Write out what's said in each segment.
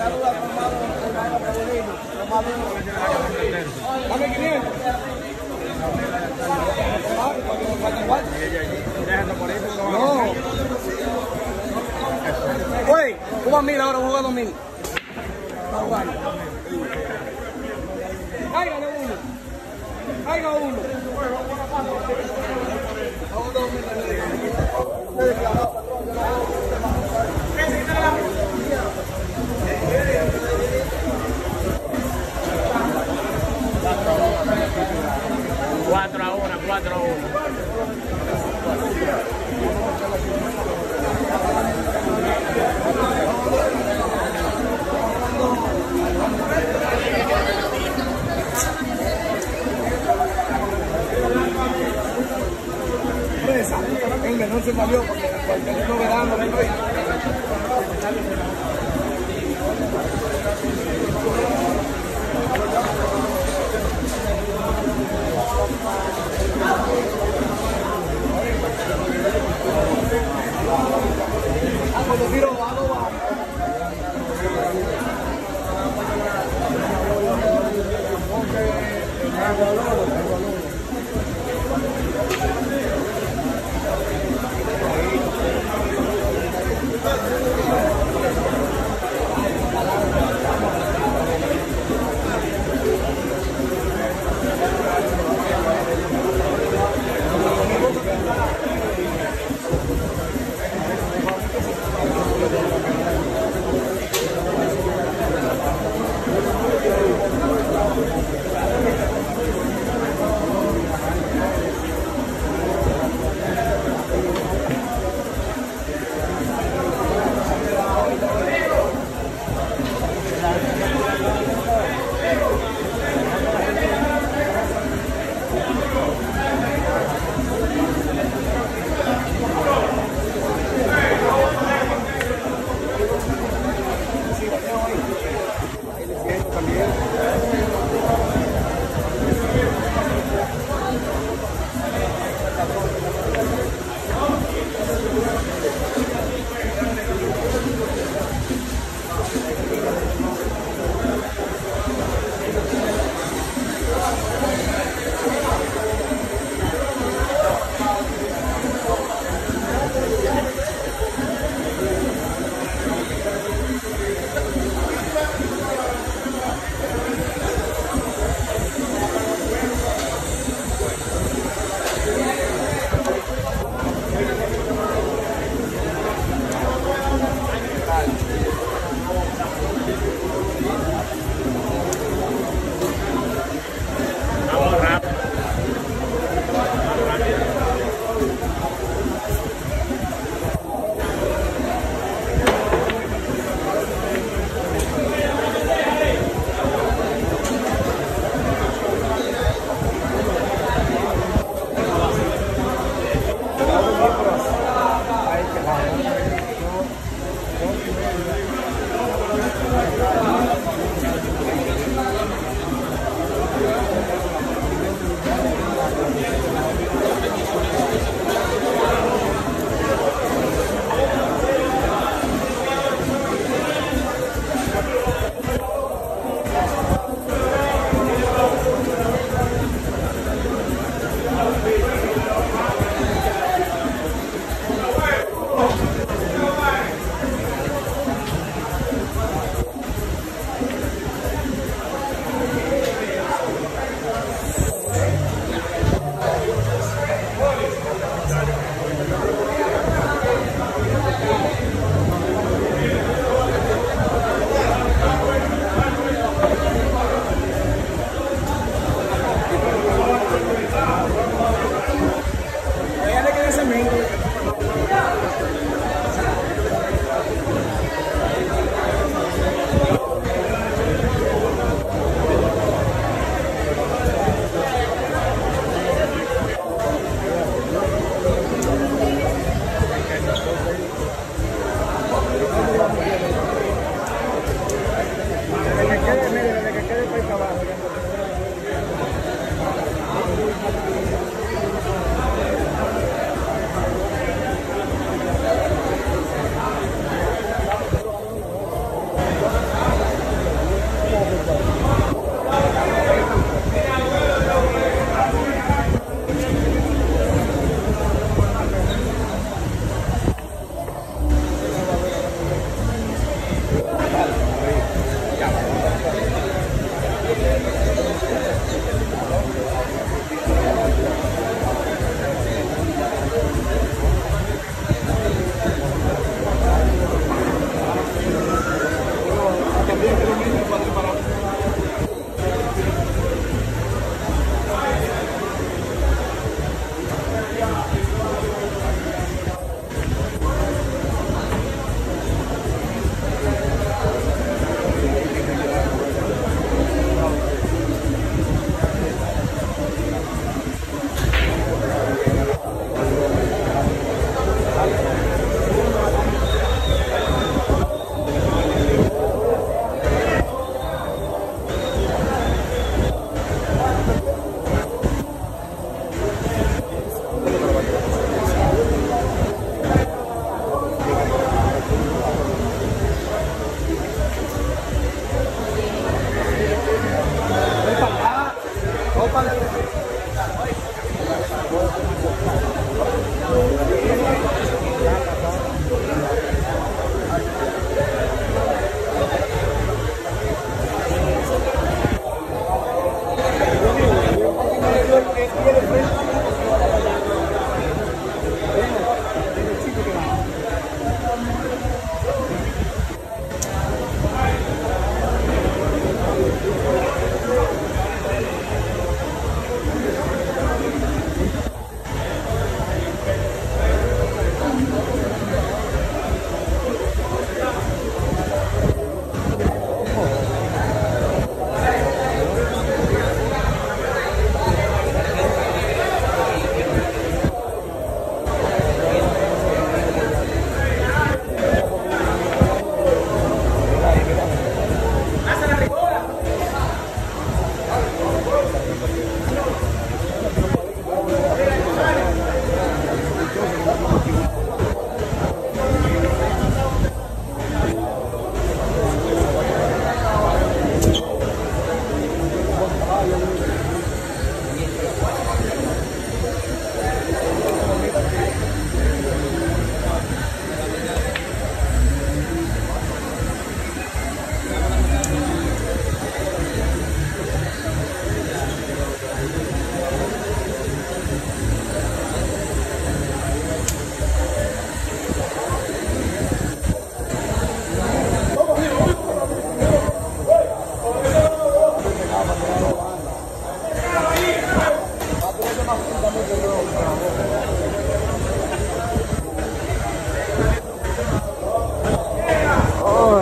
Dame 500. No. Oye, juega 1000 ahora, juega 2000. Cáigale uno. Caiga uno. Cuatro a 1, 4 a 1. El menor se salió porque el no verano le doy. Cuando tiro bajo, va.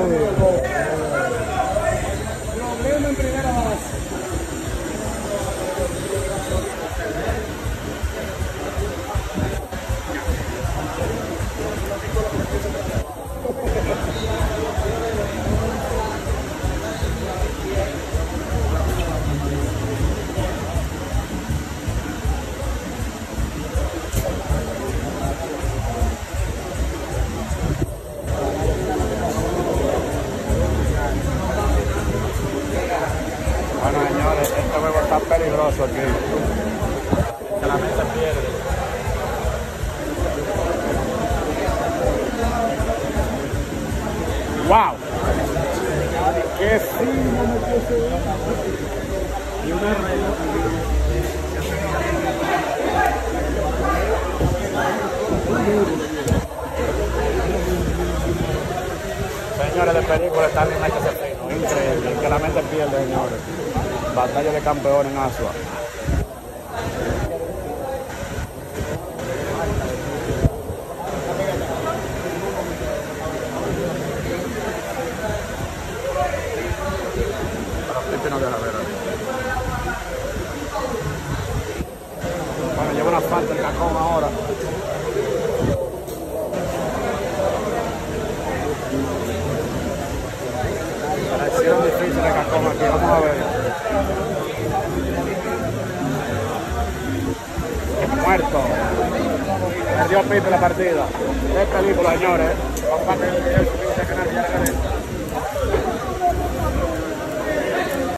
Problema en primera base. Bueno, señores, este juego está peligroso aquí. Que la mesa pierde. ¡Wow! ¡Qué fino me puse! Y una regla. Señores, de película está bien que se fino. Increíble. Que la mente pierde, señores. Batalla de campeones en Asua. No de la vera. Bueno, lleva una falta el cajón ahora. La acción difícil de cajón aquí, vamos a ver. Muerto. Perdió Pipe la partida. Es película, señores. Vamos a ver el video, suscríbete al canal y ya la